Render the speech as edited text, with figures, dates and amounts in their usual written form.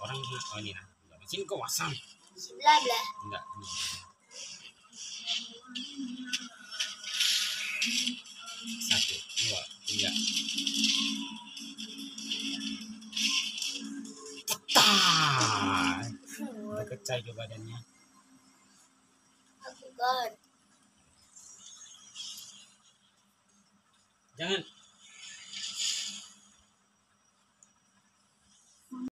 orang ini nah. Sini kau wasam. Sebelah belah. Enggak. Satu, dua, tiga. Tetar. Berkecai juga badannya. Aku kan. Jangan